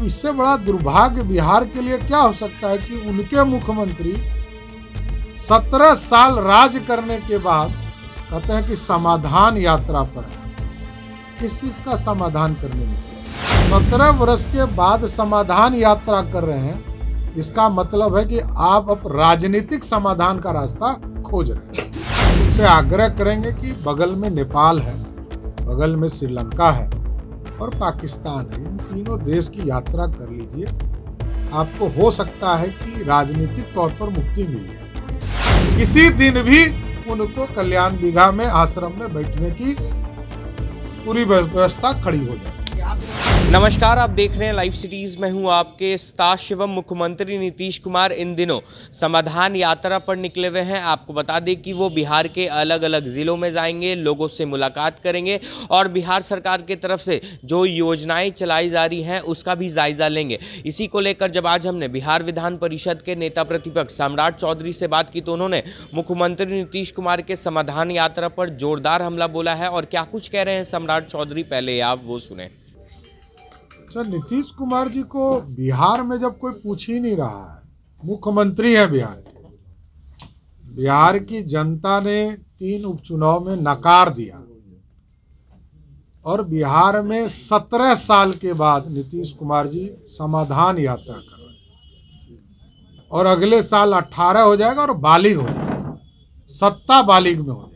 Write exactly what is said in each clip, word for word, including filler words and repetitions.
अब इससे बड़ा दुर्भाग्य बिहार के लिए क्या हो सकता है कि उनके मुख्यमंत्री सत्रह साल राज करने के बाद कहते हैं कि समाधान यात्रा पर है। किस चीज का समाधान करने निकले? सत्रह वर्ष के बाद समाधान यात्रा कर रहे हैं, इसका मतलब है कि आप अब राजनीतिक समाधान का रास्ता खोज रहे हैं। उनसे आग्रह करेंगे कि बगल में नेपाल है, बगल में श्रीलंका है और पाकिस्तान है, इन तीनों देश की यात्रा कर लीजिए। आपको हो सकता है कि राजनीतिक तौर पर मुक्ति मिल जाए। किसी दिन भी उनको कल्याण बिघा में आश्रम में बैठने की पूरी व्यवस्था खड़ी हो जाए। नमस्कार, आप देख रहे हैं लाइव सिटीज। मैं हूं आपके स्टार शिवम। मुख्यमंत्री नीतीश कुमार इन दिनों समाधान यात्रा पर निकले हुए हैं। आपको बता दें कि वो बिहार के अलग अलग जिलों में जाएंगे, लोगों से मुलाकात करेंगे और बिहार सरकार की तरफ से जो योजनाएं चलाई जा रही हैं उसका भी जायजा लेंगे। इसी को लेकर जब आज हमने बिहार विधान परिषद के नेता प्रतिपक्ष सम्राट चौधरी से बात की तो उन्होंने मुख्यमंत्री नीतीश कुमार के समाधान यात्रा पर जोरदार हमला बोला है। और क्या कुछ कह रहे हैं सम्राट चौधरी, पहले आप वो सुने। सर, नीतीश कुमार जी को बिहार में जब कोई पूछ ही नहीं रहा है, मुख्यमंत्री है बिहार के, बिहार की जनता ने तीन उपचुनाव में नकार दिया और बिहार में सत्रह साल के बाद नीतीश कुमार जी समाधान यात्रा कर रहे हैं और अगले साल अट्ठारह हो जाएगा और बालिग हो जाएगा, सत्ता बालिग में हो जाएगा।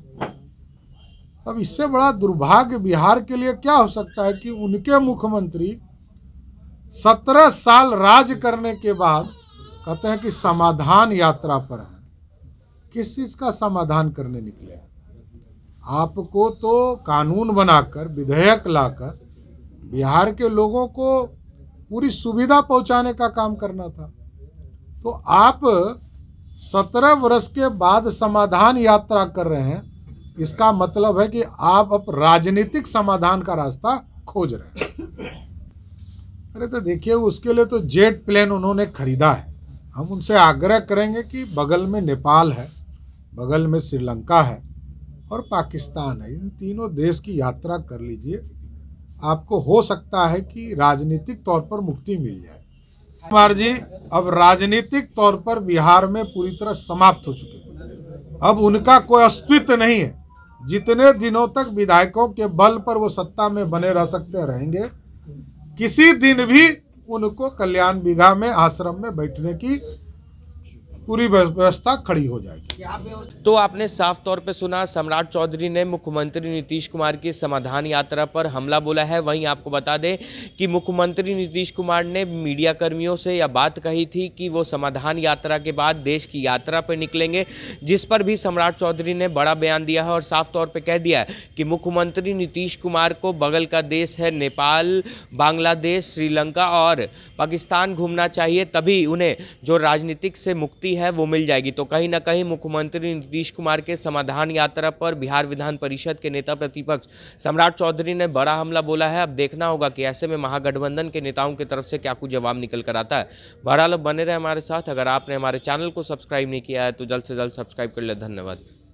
अब इससे बड़ा दुर्भाग्य बिहार के लिए क्या हो सकता है कि उनके मुख्यमंत्री सत्रह साल राज करने के बाद कहते हैं कि समाधान यात्रा पर है। किस चीज का समाधान करने निकले? आपको तो कानून बनाकर, विधेयक लाकर बिहार के लोगों को पूरी सुविधा पहुंचाने का काम करना था। तो आप सत्रह वर्ष के बाद समाधान यात्रा कर रहे हैं, इसका मतलब है कि आप अब राजनीतिक समाधान का रास्ता खोज रहे हैं। अरे तो देखिए, उसके लिए तो जेट प्लेन उन्होंने खरीदा है। हम उनसे आग्रह करेंगे कि बगल में नेपाल है, बगल में श्रीलंका है और पाकिस्तान है, इन तीनों देश की यात्रा कर लीजिए। आपको हो सकता है कि राजनीतिक तौर पर मुक्ति मिल जाए। कुमार जी अब राजनीतिक तौर पर बिहार में पूरी तरह समाप्त हो चुके हैं। अब उनका कोई अस्तित्व नहीं है। जितने दिनों तक विधायकों के बल पर वो सत्ता में बने रह सकते रहेंगे, किसी दिन भी उनको कल्याण बिघा में आश्रम में बैठने की पूरी व्यवस्था खड़ी हो जाएगी। तो आपने साफ तौर पे सुना, सम्राट चौधरी ने मुख्यमंत्री नीतीश कुमार की समाधान यात्रा पर हमला बोला है। वहीं आपको बता दें कि मुख्यमंत्री नीतीश कुमार ने मीडिया कर्मियों से यह बात कही थी कि वो समाधान यात्रा के बाद देश की यात्रा पर निकलेंगे, जिस पर भी सम्राट चौधरी ने बड़ा बयान दिया है और साफ तौर पर कह दिया है कि मुख्यमंत्री नीतीश कुमार को बगल का देश है नेपाल, बांग्लादेश, श्रीलंका और पाकिस्तान घूमना चाहिए, तभी उन्हें जो राजनीतिक से मुक्ति है वो मिल जाएगी। तो कहीं ना कहीं मुख्यमंत्री नीतीश कुमार के समाधान यात्रा पर बिहार विधान परिषद के नेता प्रतिपक्ष सम्राट चौधरी ने बड़ा हमला बोला है। अब देखना होगा कि ऐसे में महागठबंधन के नेताओं की तरफ से क्या कुछ जवाब निकल कर आता है। बहरहाल बने रहे हमारे साथ। अगर आपने हमारे चैनल को सब्सक्राइब नहीं किया है तो जल्द से जल्द सब्सक्राइब कर ले। धन्यवाद।